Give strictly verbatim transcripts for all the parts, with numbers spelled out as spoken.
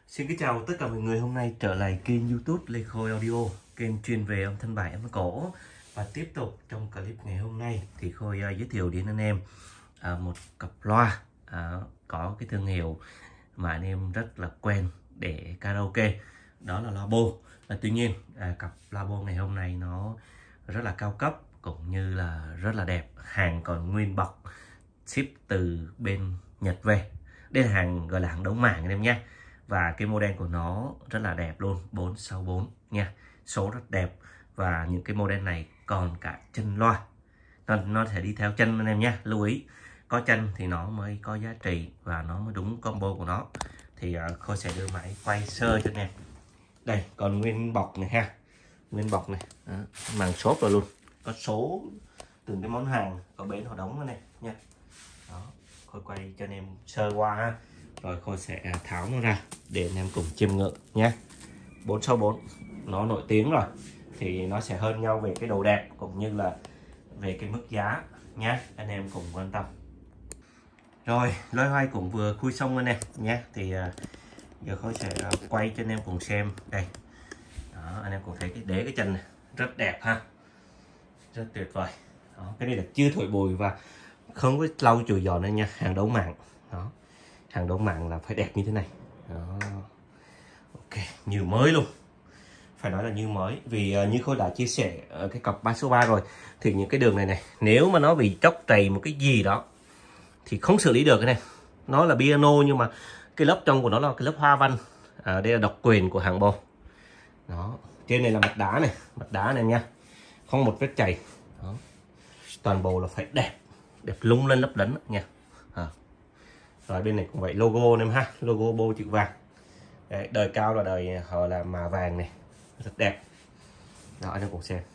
Xin kính chào tất cả mọi người, hôm nay trở lại kênh YouTube Lê Khôi Audio, kênh chuyên về âm thanh bài âm cổ. Và tiếp tục trong clip ngày hôm nay thì Khôi uh, giới thiệu đến anh em uh, một cặp loa uh, có cái thương hiệu mà anh em rất là quen để karaoke, đó là loa Bose. uh, Tuy nhiên uh, cặp loa Bose ngày hôm nay nó rất là cao cấp cũng như là rất là đẹp, hàng còn nguyên bọc, ship từ bên Nhật về. Đây là hàng gọi là hàng đấu mạng anh em nhé. Và cái model của nó rất là đẹp luôn, bốn sáu bốn nha, số rất đẹp. Và những cái model này còn cả chân loa, nó, nó sẽ đi theo chân anh em nhé. Lưu ý, có chân thì nó mới có giá trị và nó mới đúng combo của nó. Thì uh, Khôi sẽ đưa máy quay sơ cho anh em. Đây, còn nguyên bọc này ha, nguyên bọc này, đó, màng xốp rồi luôn, có số từng cái món hàng ở bên họ đóng này nha. Đó, Khôi quay cho anh em sơ qua ha. Rồi Khôi sẽ tháo nó ra để anh em cùng chiêm ngưỡng nhé. Bốn sáu bốn nó nổi tiếng rồi thì nó sẽ hơn nhau về cái độ đẹp cũng như là về cái mức giá nhé, anh em cùng quan tâm. Rồi loay hoay cũng vừa khui xong anh em nhé. Thì uh, giờ Khôi sẽ uh, quay cho anh em cùng xem đây. Đó, anh em cũng thấy cái đế cái chân này rất đẹp ha, rất tuyệt vời. Đó, cái này là chưa thổi bụi và không có lau chùi giòn nữa nha, hàng đấu mạng. Đó, hàng đấu mạng là phải đẹp như thế này. Đó, ok, như mới luôn, phải nói là như mới. Vì uh, như Khôi đã chia sẻ ở cái cặp ba số ba rồi, thì những cái đường này này nếu mà nó bị chóc trầy một cái gì đó thì không xử lý được cái này. Nó là piano nhưng mà cái lớp trong của nó là cái lớp hoa văn. À, đây là độc quyền của hàng Bose. Đó, trên này là mặt đá này, mặt đá này nha, không một vết chảy. Đó, toàn bộ là phải đẹp, đẹp lung lên lấp lánh nha. À. Rồi bên này cũng vậy, logo em ha, logo Bose chữ vàng. Đấy, đời cao là đời họ là mà vàng này, rất đẹp. Đó, anh em cùng xem,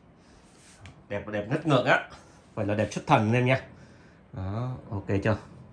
đẹp và đẹp ngất ngưỡng á, vậy là đẹp xuất thần em nha. Đó, ok chưa?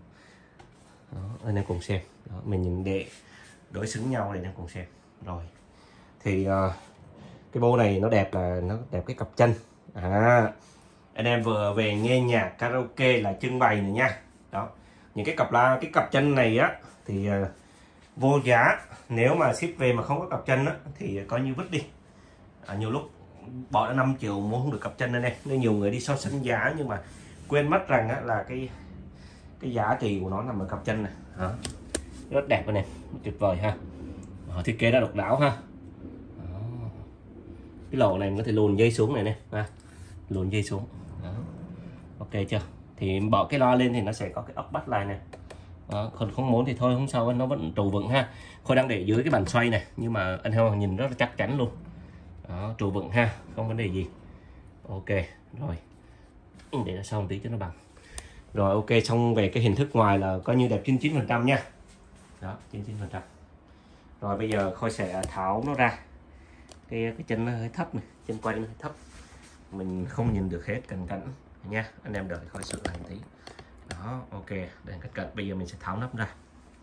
Đó, anh em cùng xem. Đó, mình nhìn để đối xứng nhau để anh em cùng xem. Rồi thì uh, cái Bose này nó đẹp là nó đẹp cái cặp chân. À, anh em vừa về nghe nhạc karaoke là trưng bày này nha. Đó, những cái cặp la cái cặp chân này á thì uh, vô giá. Nếu mà ship về mà không có cặp chân á thì coi như vứt đi. À, nhiều lúc bỏ ra năm triệu mua không được cặp chân này, nên nhiều người đi so sánh giá nhưng mà quên mất rằng á, là cái cái giá trị của nó nằm ở cặp chân này. Đó, rất đẹp này, tuyệt vời ha. Đó, thiết kế đã độc đáo ha. Đó, cái lỗ này mình có thể luồn dây xuống này nè ha, luồn dây xuống. Đó, ok chưa? Thì bỏ cái loa lên thì nó sẽ có cái ốc bắt lại này. Đó, còn không muốn thì thôi không sao, nó vẫn trụ vững ha. Khôi đang để dưới cái bàn xoay này nhưng mà anh em nhìn rất là chắc chắn luôn. Đó, trụ vững ha, không vấn đề gì. Ok rồi, để nó xong tí cho nó bằng. Rồi ok, xong về cái hình thức ngoài là coi như đẹp chín mươi chín phần trăm nha. Đó, chín mươi chín phần trăm. Rồi bây giờ Khôi sẽ tháo nó ra. Cái cái chân nó hơi thấp này, chân quay nó hơi thấp, mình không nhìn được hết cận cảnh nha. Anh em đợi Khôi sửa lại một tí. Đó, ok, để cắt cận. Bây giờ mình sẽ tháo nắp ra.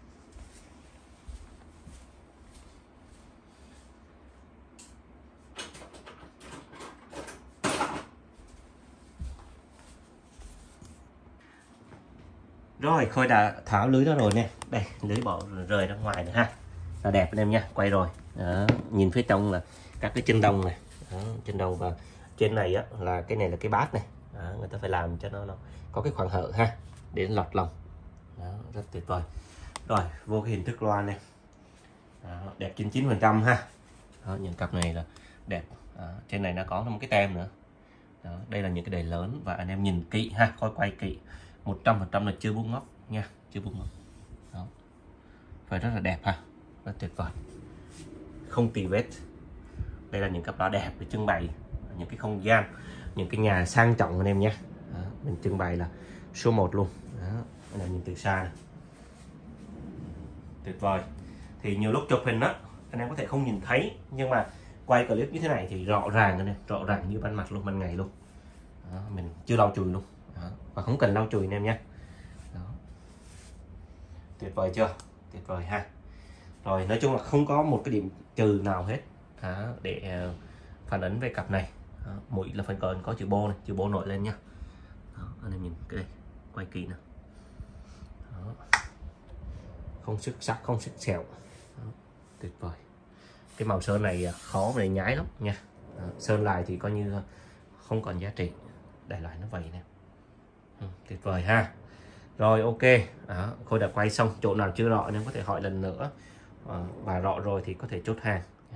Rồi Khôi đã tháo lưới đó rồi nè. Đây, lưới bỏ rời ra ngoài nữa ha, là đẹp anh em nha. Quay rồi. Đó, nhìn phía trong là các cái chân đồng này. Đó, chân đồng và trên này á là cái này là cái bát này. Đó, người ta phải làm cho nó, nó có cái khoảng hở ha để lọt lòng. Đó, rất tuyệt vời. Rồi vô cái hình thức loa này. Đó, đẹp chín mươi chín phần trăm ha. Đó, những cặp này là đẹp. Đó, trên này nó có một cái tem nữa. Đó, đây là những cái đề lớn và anh em nhìn kỹ ha, Khôi quay kỹ một trăm phần trăm là chưa bung ngóc nha, chưa bung ngóc. Đó, phải rất là đẹp ha, rất tuyệt vời, không tì vết. Đây là những cặp loa đẹp để trưng bày những cái không gian, những cái nhà sang trọng anh em nhé. Đó, mình trưng bày là số một luôn. Đó, anh em nhìn từ xa này, tuyệt vời. Thì nhiều lúc chụp hình á anh em có thể không nhìn thấy nhưng mà quay clip như thế này thì rõ ràng anh em, rõ ràng như ban mặt luôn, ban ngày luôn. Đó, mình chưa lau chùi luôn. Đó, và không cần lau chùi anh em nhé. Đó, tuyệt vời chưa? Tuyệt vời ha. Rồi nói chung là không có một cái điểm trừ nào hết. Đó, để uh, phản ánh về cặp này. Đó, mũi là phần còn có chữ Bose này, chữ Bose nổi lên nhá. Đó, anh em nhìn cái đây, quay kỹ nào. Đó, không sức sắc, không sức xẻo. Đó, tuyệt vời. Cái màu sơn này khó để nhái lắm nha. Đó, sơn lại thì coi như không còn giá trị, đại loại nó vậy nè. Ừ, tuyệt vời ha. Rồi ok, đó, Khôi đã quay xong, chỗ nào chưa rõ nên có thể hỏi lần nữa, à, và rõ rồi thì có thể chốt hàng. Đó,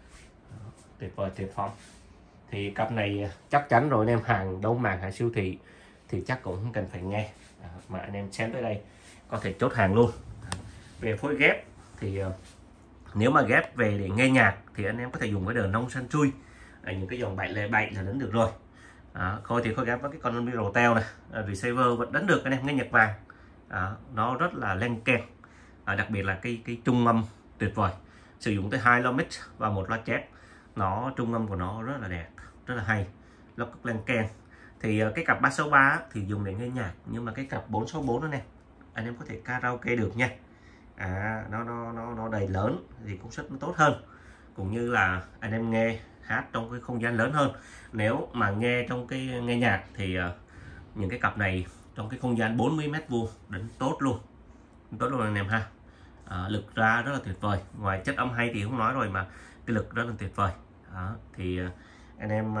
tuyệt vời, tuyệt vọng. Thì cặp này chắc chắn rồi anh em, hàng đông màng, hàng siêu thị thì chắc cũng không cần phải nghe, đó, mà anh em xem tới đây có thể chốt hàng luôn. Về phối ghép thì nếu mà ghép về để nghe nhạc thì anh em có thể dùng với đờn nông săn chui, à, những cái dòng bảy lẻ bảy là đánh được rồi. Đó, Khôi thì Khôi ghép với cái con Microtel này, à, receiver vẫn đánh được anh em nghe nhạc vàng. Đó, nó rất là len keng, à, đặc biệt là cái cái trung âm tuyệt vời, sử dụng tới hai loa mix và một loa chép, nó trung âm của nó rất là đẹp, rất là hay, nó len keng. Thì cái cặp ba sáu ba thì dùng để nghe nhạc, nhưng mà cái cặp bốn sáu bốn đó nè anh em có thể karaoke được nha. À, nó nó nó nó đầy lớn thì công suất nó tốt hơn, cũng như là anh em nghe hát trong cái không gian lớn hơn. Nếu mà nghe trong cái nghe nhạc thì uh, những cái cặp này trong cái không gian bốn mươi mét vuông đánh tốt luôn, tốt luôn anh em ha. À, lực ra rất là tuyệt vời, ngoài chất âm hay thì không nói rồi mà cái lực rất là tuyệt vời. Đó, thì uh, anh em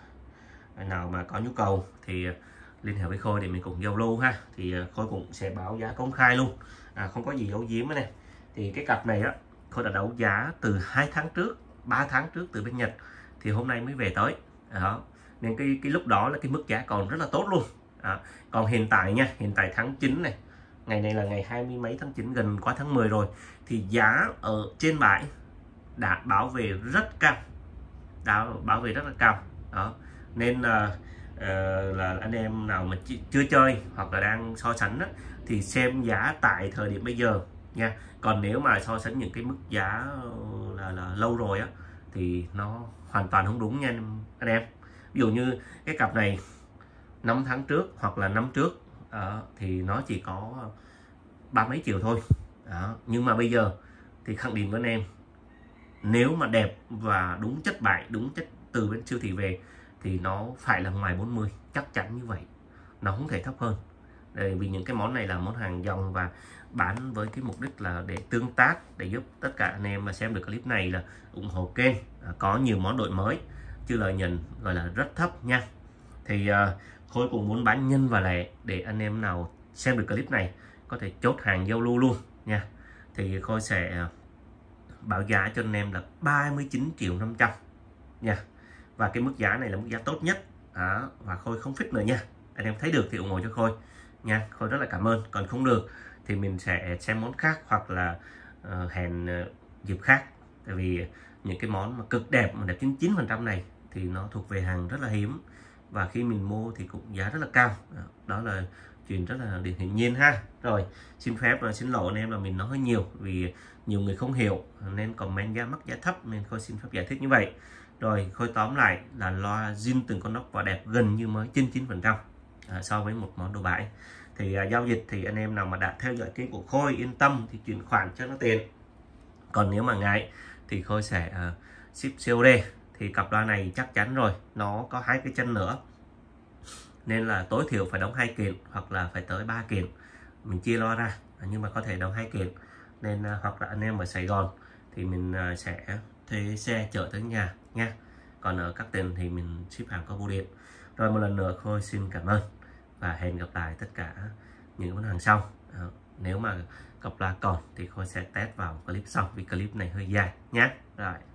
uh, nào mà có nhu cầu thì uh, liên hệ với Khôi để mình cùng giao lưu ha. Thì uh, Khôi cũng sẽ báo giá công khai luôn, à, không có gì giấu giếm này. Thì cái cặp này á Khôi đã đấu giá từ hai tháng trước, ba tháng trước từ bên Nhật, thì hôm nay mới về tới. Đó, nên cái cái lúc đó là cái mức giá còn rất là tốt luôn. Đó, còn hiện tại nha, hiện tại tháng chín này, ngày này là ngày hai mươi mấy tháng chín, gần qua tháng mười rồi, thì giá ở trên bãi đã báo về rất cao, đã báo về rất là cao. Đó, nên là uh, là anh em nào mà chưa chơi hoặc là đang so sánh đó, thì xem giá tại thời điểm bây giờ nha. Còn nếu mà so sánh những cái mức giá là, là lâu rồi á thì nó hoàn toàn không đúng nha anh em. Ví dụ như cái cặp này năm tháng trước hoặc là năm trước uh, thì nó chỉ có ba mấy triệu thôi. Đó, nhưng mà bây giờ thì khẳng định với anh em, nếu mà đẹp và đúng chất bãi, đúng chất từ bên siêu thị về thì nó phải là ngoài bốn mươi, chắc chắn như vậy, nó không thể thấp hơn. Để, vì những cái món này là món hàng dòng và bán với cái mục đích là để tương tác, để giúp tất cả anh em mà xem được clip này là ủng hộ kênh, à, có nhiều món đổi mới chứ lợi nhuận gọi là rất thấp nha. Thì uh, Khôi cũng muốn bán nhân và lẻ để anh em nào xem được clip này có thể chốt hàng giao lưu luôn nha. Thì Khôi sẽ báo giá cho anh em là ba mươi chín triệu năm trăm nha. Và cái mức giá này là mức giá tốt nhất. Đó, và Khôi không fix nữa nha. Anh em thấy được thì ủng hộ cho Khôi nha. Khôi rất là cảm ơn. Còn không được thì mình sẽ xem món khác hoặc là uh, hẹn uh, dịp khác. Tại vì những cái món mà cực đẹp mà đẹp chín mươi chín phần trăm này thì nó thuộc về hàng rất là hiếm, và khi mình mua thì cũng giá rất là cao. Đó, đó là chuyện rất là điển hình nhiên ha. Rồi xin phép và xin lỗi anh em là mình nói hơi nhiều vì nhiều người không hiểu nên comment giá mắc giá thấp, nên Khôi xin phép giải thích như vậy. Rồi Khôi tóm lại là loa zin từng con nóc và đẹp gần như mới chín mươi chín phần trăm à, so với một món đồ bãi. Thì à, giao dịch thì anh em nào mà đã theo dõi kênh của Khôi yên tâm thì chuyển khoản cho nó tiền. Còn nếu mà ngại thì Khôi sẽ uh, ship xê ô đê. Thì cặp loa này chắc chắn rồi, nó có hai cái chân nữa nên là tối thiểu phải đóng hai kiện hoặc là phải tới ba kiện, mình chia loa ra, nhưng mà có thể đóng hai kiện. Nên uh, hoặc là anh em ở Sài Gòn thì mình uh, sẽ thuê xe chở tới nhà nha. Còn ở các tỉnh thì mình ship hàng có bưu điện. Rồi một lần nữa Khôi xin cảm ơn và hẹn gặp lại tất cả những món hàng sau. Đó, nếu mà cặp loa còn thì Khôi sẽ test vào clip sau vì clip này hơi dài nhé. Rồi.